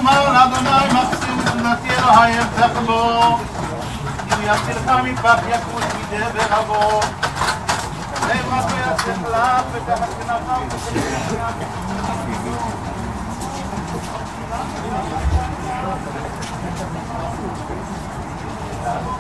תאמר לאדוני מחסיר תזונתי אלוהי אבטח בו אם יצילך מפח יקוש מדבר אבו כזה ברכה יצליח לך ותחת כנפיו תשלח